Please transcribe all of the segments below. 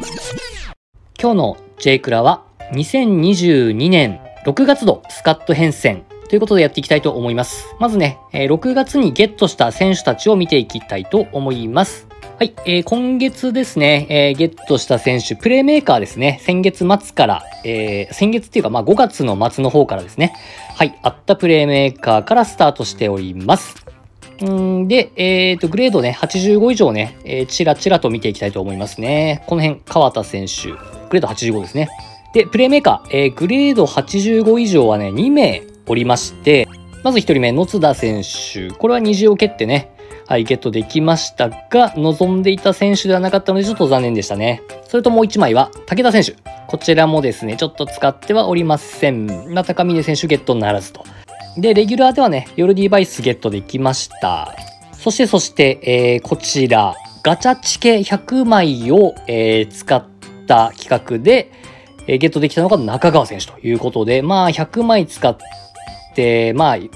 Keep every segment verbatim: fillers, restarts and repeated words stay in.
今日の J クラはにせんにじゅうにねんろくがつ度スカット編戦ということでやっていきたいと思います。まずね、ろくがつにゲットした選手たちを見ていきたいと思います。はい、えー、今月ですね、えー、ゲットした選手、プレイメーカーですね、先月末から、えー、先月っていうか、まあごがつの末の方からですね、はい、あったプレイメーカーからスタートしております。んで、えっと、グレードね、はちじゅうご以上ね、えー、ちらちらと見ていきたいと思いますね。この辺、川田選手、グレードはちじゅうごですね。で、プレイメーカー、えー、グレードはちじゅうご以上はね、にめいおりまして、まずひとりめ、野津田選手。これは虹を蹴ってね、はい、ゲットできましたが、望んでいた選手ではなかったのでちょっと残念でしたね。それともういちまいは、武田選手。こちらもですね、ちょっと使ってはおりません。まあ、高峰選手ゲットならずと。で、レギュラーではね、ヨルディバイスゲットできました。そして、そして、えー、こちら、ガチャチケひゃくまいを、えー、使った企画で、えー、ゲットできたのが中川選手ということで、まあ、ひゃくまい使って、まあ、うん、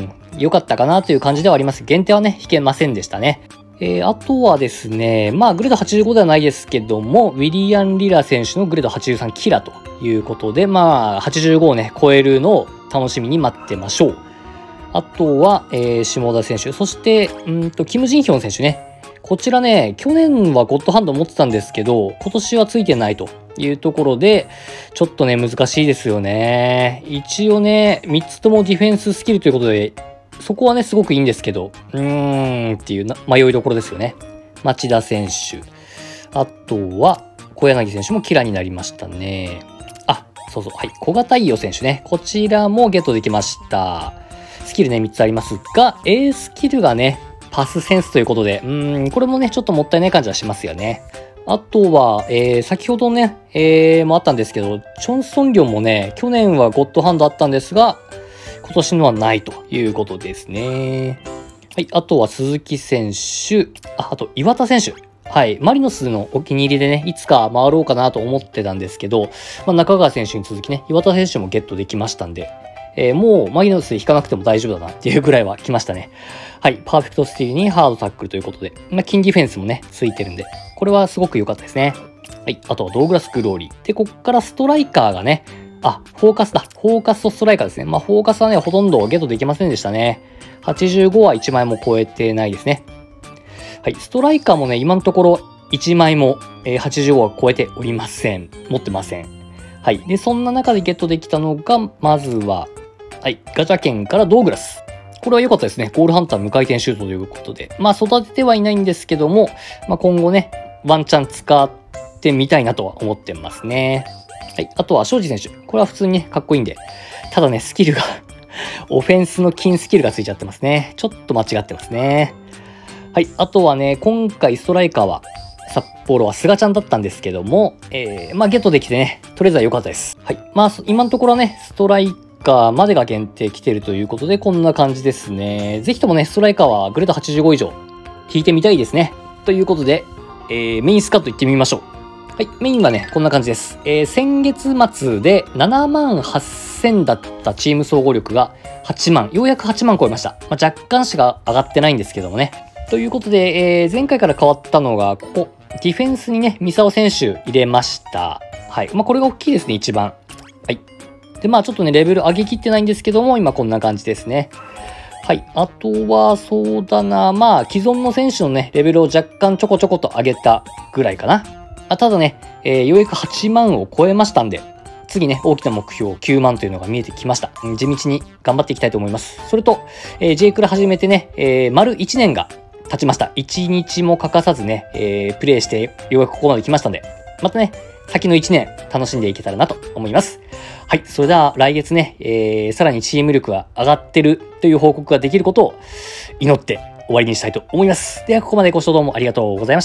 良かったかなという感じではあります。限定はね、引けませんでしたね。えー、あとはですね、まあ、グレードはちじゅうごではないですけども、ウィリアン・リラ選手のグレードはちじゅうさんキラということで、まあ、はちじゅうごをね、超えるのを楽しみに待ってましょう。あとは、えー、下田選手、そして、うんと、キム・ジンヒョン選手ね。こちらね、去年はゴッドハンド持ってたんですけど、今年はついてないというところで、ちょっとね、難しいですよね。一応ね、みっつともディフェンススキルということで、そこはね、すごくいいんですけど、うーんっていうな迷いどころですよね。町田選手。あとは、小柳選手もキラーになりましたね。あ、そうそう。はい。小型伊代選手ね。こちらもゲットできました。スキルね、みっつありますが、A スキルがね、パスセンスということで、うーん、これもね、ちょっともったいない感じはしますよね。あとは、えー、先ほどね、えー、もあったんですけど、チョンソンリョンもね、去年はゴッドハンドあったんですが、今年のはないということですね。はい。あとは鈴木選手。あ、あと岩田選手。はい。マリノスのお気に入りでね、いつか回ろうかなと思ってたんですけど、まあ、中川選手に続きね、岩田選手もゲットできましたんで、えー、もうマリノス引かなくても大丈夫だなっていうぐらいは来ましたね。はい。パーフェクトスティールにハードタックルということで、まあ、キンディフェンスもね、ついてるんで、これはすごく良かったですね。はい。あとはドーグラス・グローリー。で、こっからストライカーがね、あ、フォーカスだ。フォーカスとストライカーですね。まあ、フォーカスはね、ほとんどゲットできませんでしたね。はちじゅうごはいちまいも超えてないですね。はい。ストライカーもね、今のところいちまいも、えー、はちじゅうごは超えておりません。持ってません。はい。で、そんな中でゲットできたのが、まずは、はい。ガチャ券からドーグラス。これは良かったですね。ゴールハンター無回転シュートということで。まあ、育ててはいないんですけども、まあ、今後ね、ワンチャン使ってみたいなとは思ってますね。はい。あとは、庄司選手。これは普通にね、かっこいいんで。ただね、スキルがオフェンスの金スキルがついちゃってますね。ちょっと間違ってますね。はい。あとはね、今回ストライカーは、札幌は菅ちゃんだったんですけども、えー、まあ、ゲットできてね、とりあえずは良かったです。はい。まあ、今のところはね、ストライカーまでが限定来てるということで、こんな感じですね。ぜひともね、ストライカーはグレードはちじゅうご以上、引いてみたいですね。ということで、えー、メインスカット行ってみましょう。はい。メインはね、こんな感じです。えー、先月末でななまんはっせんだったチーム総合力がはちまん。ようやくはちまん超えました。まあ、若干しか上がってないんですけどもね。ということで、えー、前回から変わったのが、ここ、ディフェンスにね、ミサオ選手入れました。はい。まあ、これが大きいですね、一番。はい。で、まあ、ちょっとね、レベル上げきってないんですけども、今こんな感じですね。はい。あとは、そうだな。まあ、既存の選手のね、レベルを若干ちょこちょこと上げたぐらいかな。あただね、えー、ようやくはちまんを超えましたんで、次ね、大きな目標きゅうまんというのが見えてきました。地道に頑張っていきたいと思います。それと、えー、J クラ始めてね、えー、丸いちねんが経ちました。いちにちも欠かさずね、えー、プレイしてようやくここまで来ましたんで、またね、先のいちねん楽しんでいけたらなと思います。はい。それでは来月ね、えー、さらにチーム力が上がってるという報告ができることを祈って終わりにしたいと思います。では、ここまでご視聴どうもありがとうございました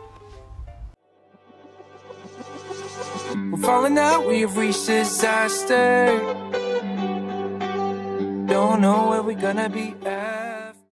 。We're falling out, we've reached disaster. Don't know where we're gonna be at.